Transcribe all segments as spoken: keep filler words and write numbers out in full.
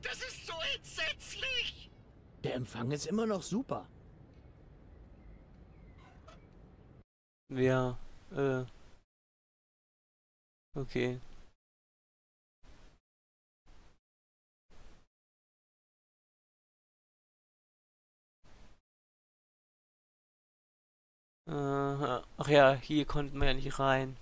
Das ist so entsetzlich! Der Empfang ist immer noch super. Ja, äh. Okay. Äh, ach ja, hier konnten wir ja nicht rein.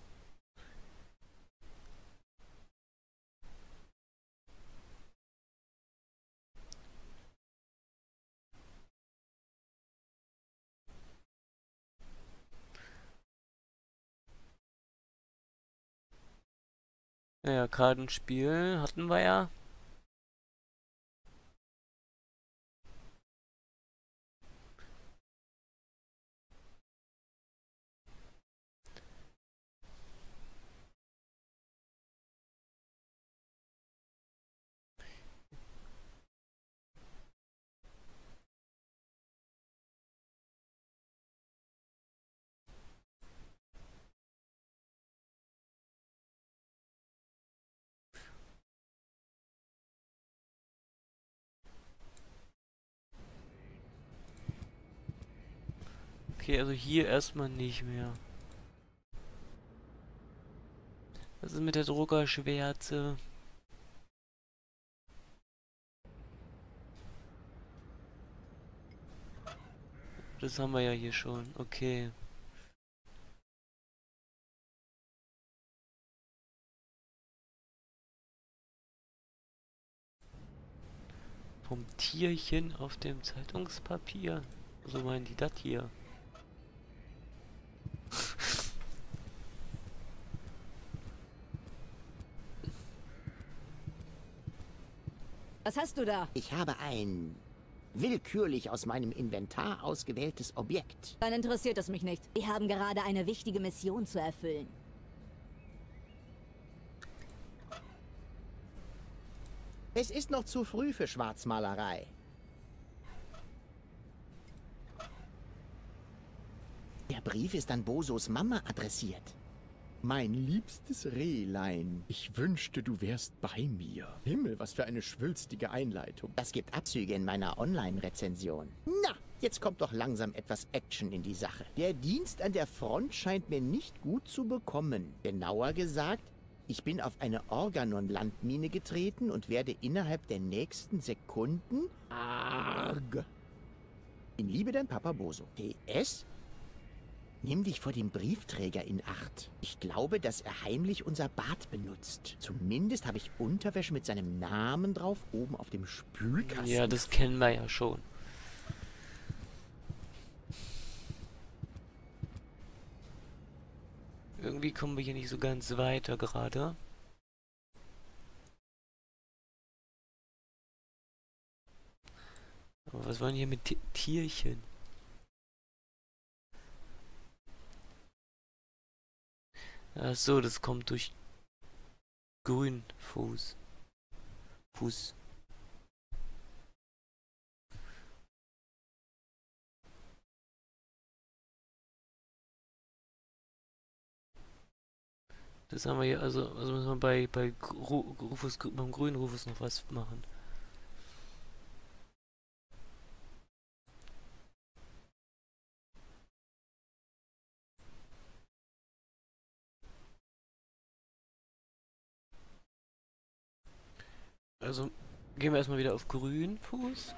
Ja, Kartenspiel hatten wir ja. Okay, also hier erstmal nicht mehr. Was ist mit der Druckerschwärze? Das haben wir ja hier schon. Okay. Vom Tierchen auf dem Zeitungspapier. So meinen die das hier. Was hast du da? Ich habe ein willkürlich aus meinem Inventar ausgewähltes Objekt. Dann interessiert es mich nicht. Wir haben gerade eine wichtige Mission zu erfüllen. Es ist noch zu früh für Schwarzmalerei. Der Brief ist an Bosos Mama adressiert. Mein liebstes Rehlein, ich wünschte, du wärst bei mir. Himmel, was für eine schwülstige Einleitung. Das gibt Abzüge in meiner Online-Rezension. Na, jetzt kommt doch langsam etwas Action in die Sache. Der Dienst an der Front scheint mir nicht gut zu bekommen. Genauer gesagt, ich bin auf eine Organon-Landmine getreten und werde innerhalb der nächsten Sekunden arg. In Liebe, dein Papa Boso. P S Nimm dich vor dem Briefträger in Acht. Ich glaube, dass er heimlich unser Bad benutzt. Zumindest habe ich Unterwäsche mit seinem Namen drauf oben auf dem Spülkasten. Ja, das kennen wir ja schon. Irgendwie kommen wir hier nicht so ganz weiter gerade. Aber was wollen hier mit Ti- Tierchen? Ach so, das kommt durch Grünfuß. Fuß. Das haben wir hier, also, also müssen wir bei, bei Ru- Rufus, beim grünen Rufus noch was machen. Also gehen wir erstmal wieder auf grünen Fuß.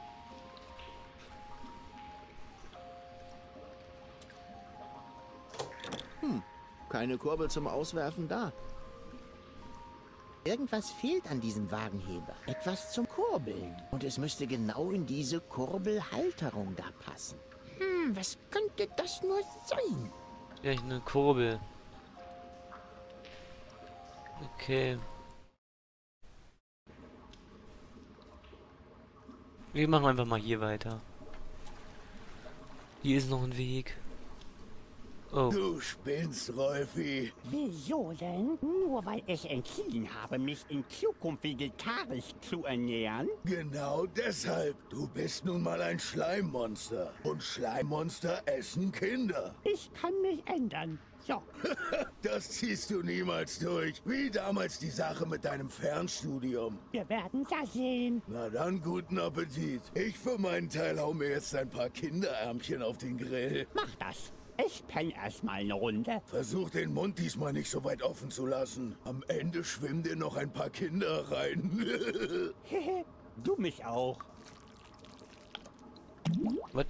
Hm, keine Kurbel zum Auswerfen da. Irgendwas fehlt an diesem Wagenheber. Etwas zum Kurbeln. Und es müsste genau in diese Kurbelhalterung da passen. Hm, was könnte das nur sein? Ja, eine Kurbel. Okay. Wir machen einfach mal hier weiter. Hier ist noch ein Weg. Oh. Du spinnst, Rolfi. Wieso denn? Nur weil ich entschieden habe, mich in Zukunft vegetarisch zu ernähren? Genau deshalb. Du bist nun mal ein Schleimmonster. Und Schleimmonster essen Kinder. Ich kann mich ändern. So, Das ziehst du niemals durch. Wie damals die Sache mit deinem Fernstudium. wir werden ja sehen. Na dann, guten Appetit. Ich für meinen Teil hau mir jetzt ein paar Kinderärmchen auf den Grill. Mach das. Ich penne erstmal eine Runde. Versuch den Mund diesmal nicht so weit offen zu lassen. Am Ende schwimmen dir noch ein paar Kinder rein. Du mich auch. Was?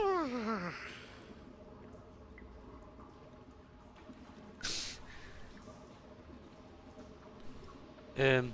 Ähm,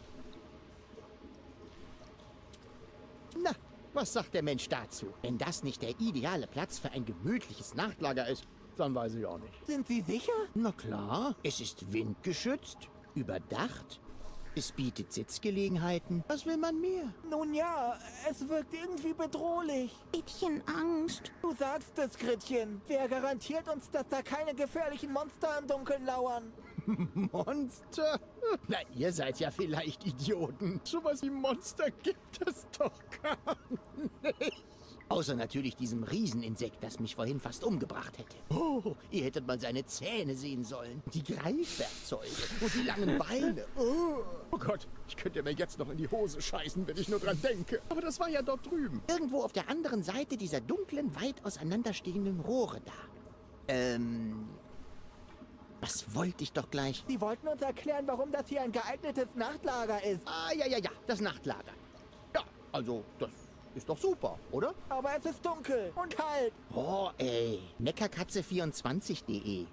Na, was sagt der Mensch dazu? Wenn das nicht der ideale Platz für ein gemütliches Nachtlager ist, dann weiß ich auch nicht. Sind Sie sicher? Na klar, es ist windgeschützt, überdacht, es bietet Sitzgelegenheiten. Was will man mehr? Nun ja, es wirkt irgendwie bedrohlich. Bisschen Angst. Du sagst es, Gretchen. Wer garantiert uns, dass da keine gefährlichen Monster im Dunkeln lauern? Monster? Na, ihr seid ja vielleicht Idioten. Sowas wie Monster gibt es doch gar nicht. Außer natürlich diesem Rieseninsekt, das mich vorhin fast umgebracht hätte. Oh, ihr hättet mal seine Zähne sehen sollen. Die Greifwerkzeuge und die langen Beine. Oh. Oh Gott, ich könnte mir jetzt noch in die Hose scheißen, wenn ich nur dran denke. Aber das war ja dort drüben. Irgendwo auf der anderen Seite dieser dunklen, weit auseinanderstehenden Rohre da. Ähm... Was wollte ich doch gleich? Sie wollten uns erklären, warum das hier ein geeignetes Nachtlager ist. Ah, ja, ja, ja, das Nachtlager. Ja, also, das ist doch super, oder? Aber es ist dunkel und kalt. Oh, ey. Meckerkatze vierundzwanzig punkt de.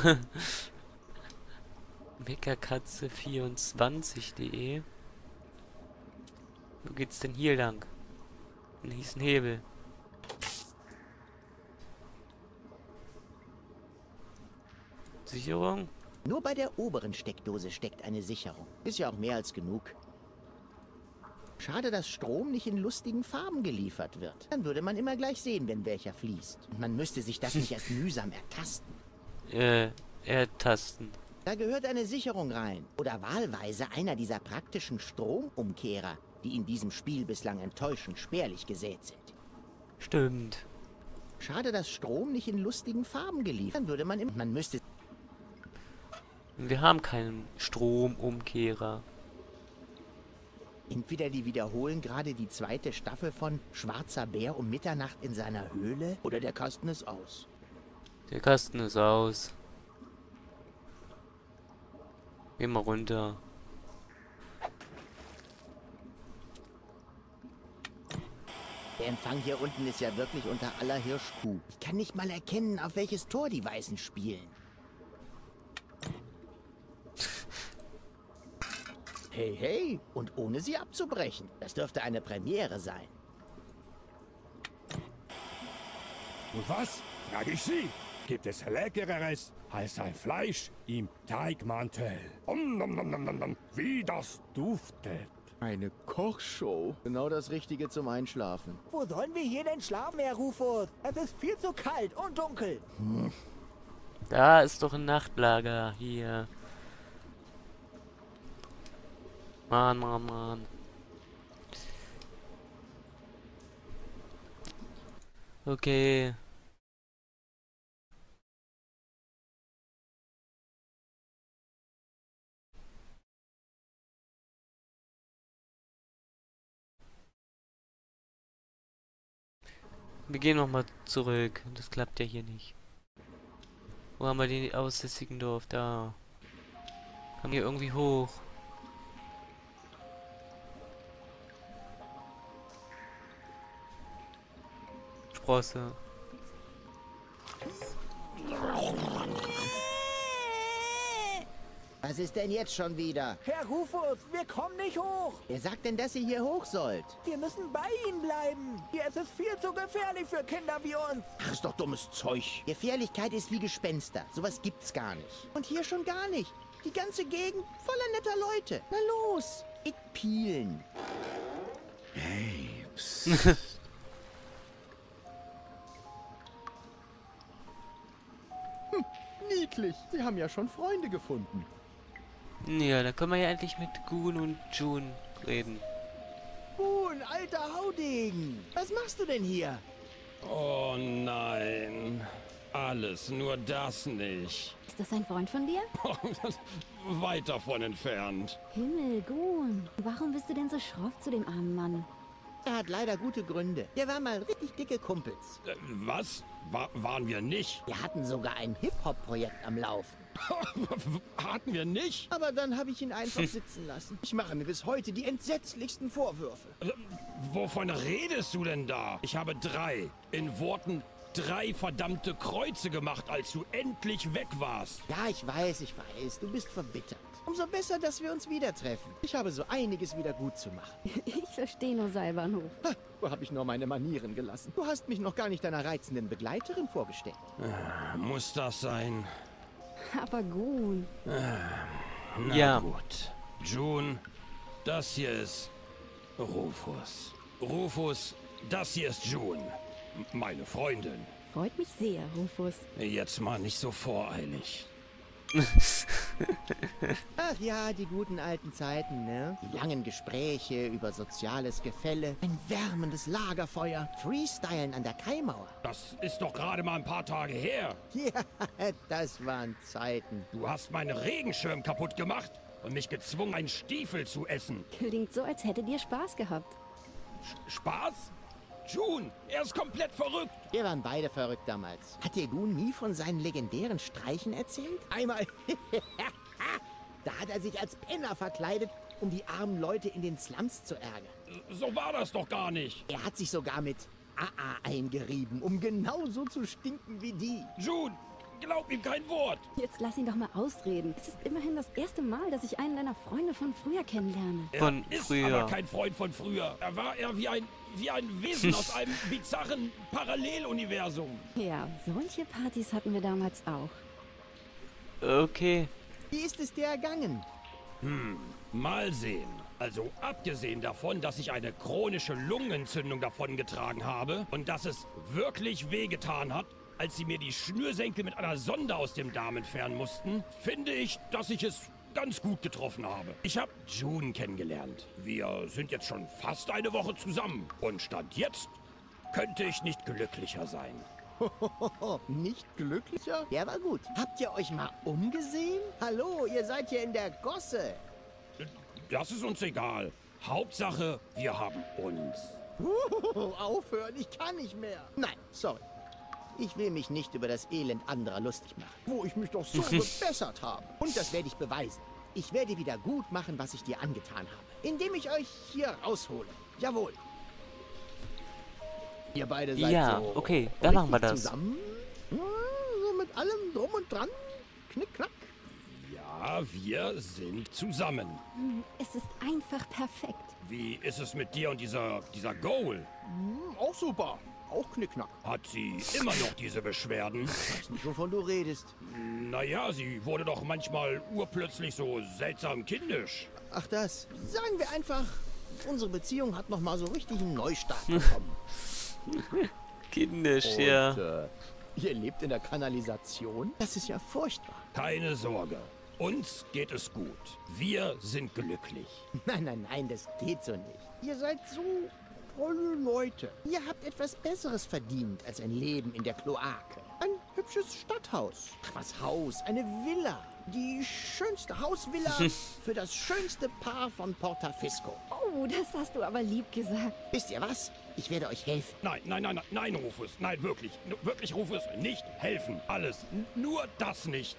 Meckerkatze vierundzwanzig punkt de. Wo geht's denn hier lang? Hier ist ein Hebel. Sicherung? Nur bei der oberen Steckdose steckt eine Sicherung. Ist ja auch mehr als genug. Schade, dass Strom nicht in lustigen Farben geliefert wird. Dann würde man immer gleich sehen, wenn welcher fließt. Und man müsste sich das nicht erst mühsam ertasten. Äh, ertasten. Da gehört eine Sicherung rein. Oder wahlweise einer dieser praktischen Stromumkehrer, die in diesem Spiel bislang enttäuschend spärlich gesät sind. Stimmt. Schade, dass Strom nicht in lustigen Farben geliefert. Dann würde man immer... Man müsste... Wir haben keinen Stromumkehrer. Entweder die wiederholen gerade die zweite Staffel von Schwarzer Bär um Mitternacht in seiner Höhle, oder der Kasten ist aus. Der Kasten ist aus. Geh mal runter. Der Empfang hier unten ist ja wirklich unter aller Hirschkuh. Ich kann nicht mal erkennen, auf welches Tor die Weißen spielen. Hey, hey, und ohne sie abzubrechen. Das dürfte eine Premiere sein. Und was? Frag ich Sie. Gibt es Leckereres als ein Fleisch im Teigmantel? Om, nom, nom, nom, nom, nom. Wie das duftet. Eine Kochshow. Genau das Richtige zum Einschlafen. Wo sollen wir hier denn schlafen, Herr Rufus? Es ist viel zu kalt und dunkel. Hm. Da ist doch ein Nachtlager hier. Mann, Mann, Mann. Okay. Wir gehen nochmal zurück. Das klappt ja hier nicht. Wo haben wir die aussässigen Dorf? Da. Haben wir irgendwie hoch. Sprosse. Was ist denn jetzt schon wieder? Herr Rufus, wir kommen nicht hoch. Wer sagt denn, dass ihr hier hoch sollt? Wir müssen bei Ihnen bleiben. Hier ist es viel zu gefährlich für Kinder wie uns. Ach, ist doch dummes Zeug. Gefährlichkeit ist wie Gespenster. Sowas gibt's gar nicht. Und hier schon gar nicht. Die ganze Gegend voller netter Leute. Na los, ich pielen. Hey, psst. Hm, niedlich. Sie haben ja schon Freunde gefunden. Ja, da können wir ja endlich mit Gun und June reden. Gun, alter Haudegen. Was machst du denn hier? Oh nein. Alles, nur das nicht. Ist das ein Freund von dir? Weit davon entfernt. Himmel, Gun. Warum bist du denn so schroff zu dem armen Mann? Er hat leider gute Gründe. Wir waren mal richtig dicke Kumpels. Äh, was? Wa waren wir nicht? Wir hatten sogar ein Hip-Hop-Projekt am Laufen. Hatten wir nicht? Aber dann habe ich ihn einfach sitzen lassen. Ich mache mir bis heute die entsetzlichsten Vorwürfe. Äh, wovon redest du denn da? Ich habe drei, in Worten drei verdammte Kreuze gemacht, als du endlich weg warst. Ja, ich weiß, ich weiß. Du bist verbittert. Umso besser, dass wir uns wieder treffen. Ich habe so einiges wieder gut zu machen. Ich verstehe nur Seilbahnhof. Ha, wo habe ich nur meine Manieren gelassen? Du hast mich noch gar nicht deiner reizenden Begleiterin vorgestellt. Äh, muss das sein? Aber Gun. Na Ja. gut. June, das hier ist Rufus. Rufus, das hier ist June. M- Meine Freundin. Freut mich sehr, Rufus. Jetzt mal nicht so voreilig. Ach ja, die guten alten Zeiten, ne? Die langen Gespräche über soziales Gefälle, ein wärmendes Lagerfeuer, Freestylen an der Kaimauer. Das ist doch gerade mal ein paar Tage her. Ja, das waren Zeiten. Du hast meinen Regenschirm kaputt gemacht und mich gezwungen, einen Stiefel zu essen. Klingt so, als hättet ihr Spaß gehabt. Sch- Spaß? June, er ist komplett verrückt. Wir waren beide verrückt damals. Hat dir Gun nie von seinen legendären Streichen erzählt? Einmal, da hat er sich als Penner verkleidet, um die armen Leute in den Slums zu ärgern. So war das doch gar nicht. Er hat sich sogar mit A A eingerieben, um genauso zu stinken wie die. June, glaub ihm kein Wort. Jetzt lass ihn doch mal ausreden. Es ist immerhin das erste Mal, dass ich einen deiner Freunde von früher kennenlerne. Von Er ist früher. aber kein Freund von früher. Er war eher wie ein, wie ein Wesen aus einem bizarren Paralleluniversum. Ja, solche Partys hatten wir damals auch. Okay. Wie ist es dir ergangen? Mal sehen. Also abgesehen davon, dass ich eine chronische Lungenentzündung davongetragen habe und dass es wirklich wehgetan hat, als sie mir die Schnürsenkel mit einer Sonde aus dem Darm entfernen mussten, finde ich, dass ich es ganz gut getroffen habe. Ich habe June kennengelernt. Wir sind jetzt schon fast eine Woche zusammen. Und Stand jetzt könnte ich nicht glücklicher sein. Oh, nicht glücklicher? Der war gut. Habt ihr euch mal umgesehen? Hallo, ihr seid hier in der Gosse. Das ist uns egal. Hauptsache, wir haben uns. Oh, aufhören, ich kann nicht mehr. Nein, sorry. Ich will mich nicht über das Elend anderer lustig machen, wo ich mich doch so gebessert habe. Und das werde ich beweisen. Ich werde wieder gut machen, was ich dir angetan habe, indem ich euch hier raushole. Jawohl. Ihr beide seid Ja, so okay, dann machen wir richtig das. zusammen. Ja, so mit allem drum und dran. Knick, knack. Ja, wir sind zusammen. Es ist einfach perfekt. Wie ist es mit dir und dieser, dieser Goal? Hm, auch super. Auch knickknack. Hat sie immer noch diese Beschwerden? Ich weiß nicht, wovon du redest. Naja, sie wurde doch manchmal urplötzlich so seltsam kindisch. Ach das. Sagen wir einfach, unsere Beziehung hat noch mal so richtig einen Neustart bekommen. Kindisch, Und, ja. äh, ihr lebt in der Kanalisation? Das ist ja furchtbar. Keine Sorge, uns geht es gut. Wir sind glücklich. Nein, nein, nein, das geht so nicht. Ihr seid so tolle Leute. Ihr habt etwas Besseres verdient als ein Leben in der Kloake. Ein hübsches Stadthaus. Ach, was Haus? Eine Villa. Die schönste Hausvilla für das schönste Paar von Portafisco. Oh, das hast du aber lieb gesagt. Wisst ihr was? Ich werde euch helfen. Nein, nein, nein, nein, nein, Rufus. Nein, wirklich. N- Wirklich, Rufus. Nicht helfen. Alles. N- Nur das nicht.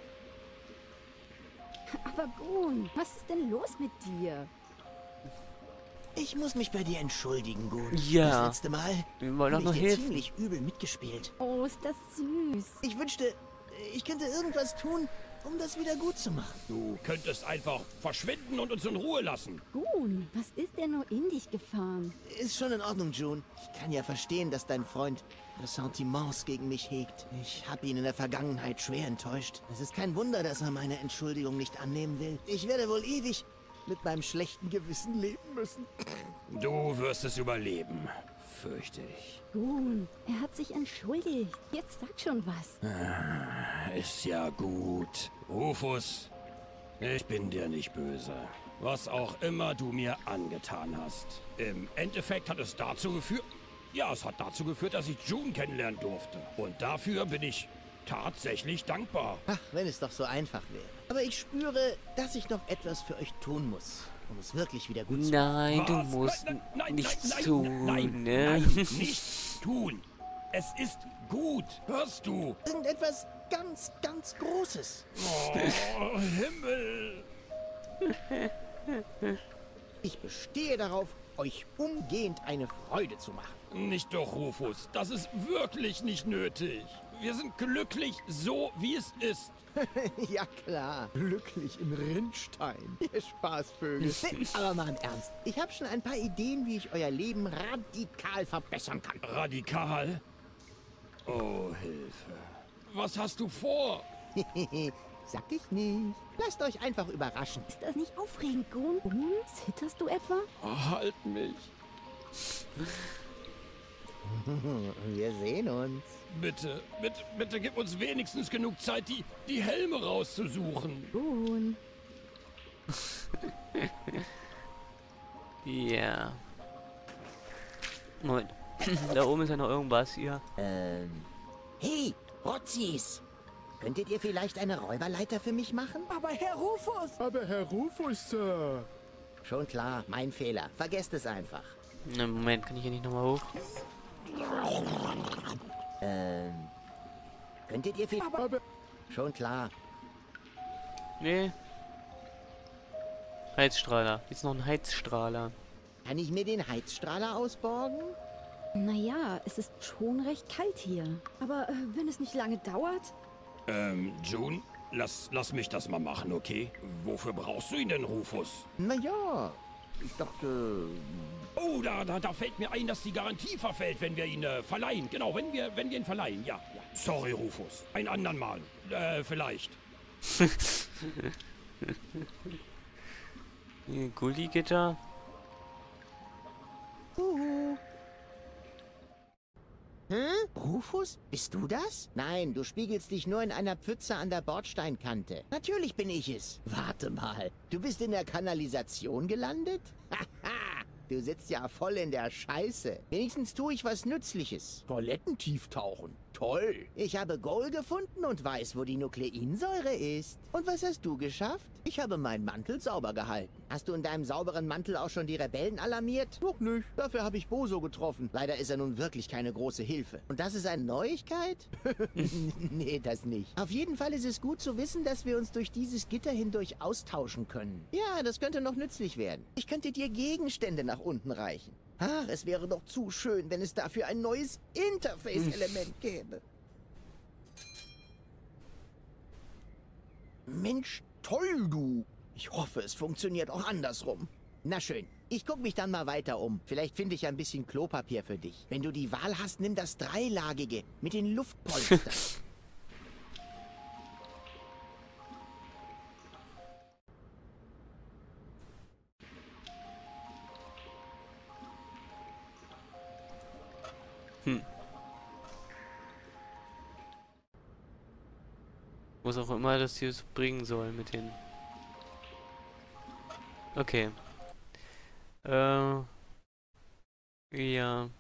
Aber Gun, was ist denn los mit dir? Ich muss mich bei dir entschuldigen, Gun. Ja. Das letzte Mal Wir wollen doch habe nur ich dir helfen. ziemlich übel mitgespielt. Oh, ist das süß. Ich wünschte, ich könnte irgendwas tun, um das wieder gut zu machen. Du könntest einfach verschwinden und uns in Ruhe lassen. Gun, was ist denn nur in dich gefahren? Ist schon in Ordnung, June. Ich kann ja verstehen, dass dein Freund Ressentiments gegen mich hegt. Ich habe ihn in der Vergangenheit schwer enttäuscht. Es ist kein Wunder, dass er meine Entschuldigung nicht annehmen will. Ich werde wohl ewig mit meinem schlechten Gewissen leben müssen. Du wirst es überleben, fürchte ich. Gun, er hat sich entschuldigt. Jetzt sag schon was. Ist ja gut. Rufus, ich bin dir nicht böse. Was auch immer du mir angetan hast. Im Endeffekt hat es dazu geführt... Ja, es hat dazu geführt, dass ich June kennenlernen durfte. Und dafür bin ich tatsächlich dankbar. Ach, wenn es doch so einfach wäre. Aber ich spüre, dass ich noch etwas für euch tun muss, um es wirklich wieder gut zu machen. Nein, du Was? musst Nein, nein, nichts nein, tun, nein, ne? Nein, nichts tun. Es ist gut, hörst du? Irgendetwas ganz, ganz Großes. Oh, Himmel. Ich bestehe darauf, euch umgehend eine Freude zu machen. Nicht doch, Rufus. Das ist wirklich nicht nötig. Wir sind glücklich, so wie es ist. Ja klar, glücklich im Rinnstein, ihr Spaßvögel. Nee, aber mal im Ernst, ich habe schon ein paar Ideen, wie ich euer Leben radikal verbessern kann. Radikal? Oh, Hilfe. Was hast du vor? Sag ich nicht. Lasst euch einfach überraschen. Ist das nicht aufregend, Gon? Und? Zitterst du etwa? Oh, halt mich. Wir sehen uns. Bitte, bitte, bitte gib uns wenigstens genug Zeit, die, die Helme rauszusuchen. Gon. Ja. Moment. Da oben ist ja noch irgendwas hier. Ähm. Hey, Rotzis! Könntet ihr vielleicht eine Räuberleiter für mich machen? Aber Herr Rufus! Aber Herr Rufus, Sir. Schon klar, mein Fehler. Vergesst es einfach. Na, Moment, kann ich hier nicht nochmal hoch? Ähm. Könntet ihr vielleicht... Aber Schon klar. Nee. Heizstrahler. Jetzt noch ein Heizstrahler. Kann ich mir den Heizstrahler ausborgen? Naja, es ist schon recht kalt hier. Aber äh, wenn es nicht lange dauert... Ähm, June, lass, lass mich das mal machen, okay? Wofür brauchst du ihn denn, Rufus? Naja, ich dachte... Oh, da, da, da fällt mir ein, dass die Garantie verfällt, wenn wir ihn äh, verleihen. Genau, wenn wir, wenn wir ihn verleihen, ja, ja. Sorry, Rufus. Ein andern Mal. Äh, vielleicht. Hier, Gully-Gitter. Uhu. Hm? Rufus? Bist du das? Nein, du spiegelst dich nur in einer Pfütze an der Bordsteinkante. Natürlich bin ich es. Warte mal, du bist in der Kanalisation gelandet? Haha, du sitzt ja voll in der Scheiße. Wenigstens tue ich was Nützliches. Toilettentief tauchen. Toll. Ich habe Gold gefunden und weiß, wo die Nukleinsäure ist. Und was hast du geschafft? Ich habe meinen Mantel sauber gehalten. Hast du in deinem sauberen Mantel auch schon die Rebellen alarmiert? Noch nicht. Dafür habe ich Boso getroffen. Leider ist er nun wirklich keine große Hilfe. Und das ist eine Neuigkeit? Nee, das nicht. Auf jeden Fall ist es gut zu wissen, dass wir uns durch dieses Gitter hindurch austauschen können. Ja, das könnte noch nützlich werden. Ich könnte dir Gegenstände nach unten reichen. Ach, es wäre doch zu schön, wenn es dafür ein neues Interface-Element gäbe. Mensch, toll, du. Ich hoffe, es funktioniert auch andersrum. Na schön, ich gucke mich dann mal weiter um. Vielleicht finde ich ein bisschen Klopapier für dich. Wenn du die Wahl hast, nimm das dreilagige mit den Luftpolstern. Hm. Was auch immer das hier so bringen soll mit den... Okay. Äh... Ja.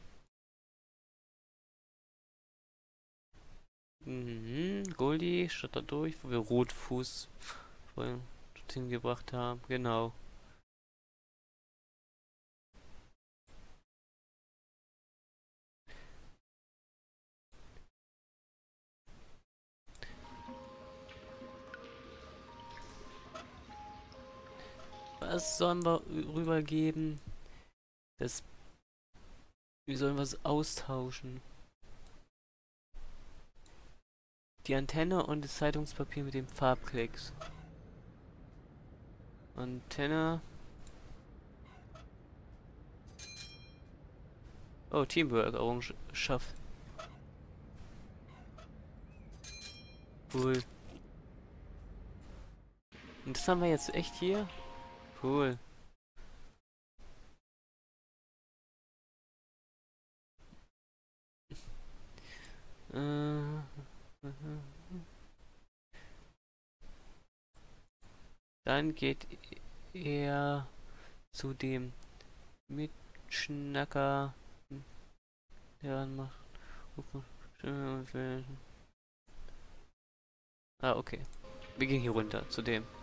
Mhm. Goldie, statt da durch, wo wir Rotfuß vorhin dorthin gebracht haben. Genau. Was sollen wir rübergeben? Das. Wir sollen was austauschen. Die Antenne und das Zeitungspapier mit dem Farbklecks. Antenne. Oh, Teamwork, Errungenschaft. Cool. Und das haben wir jetzt echt hier? Cool. Äh, Dann geht er zu dem Mitschnacker, der macht. Ah, okay. Wir gehen hier runter, zu dem.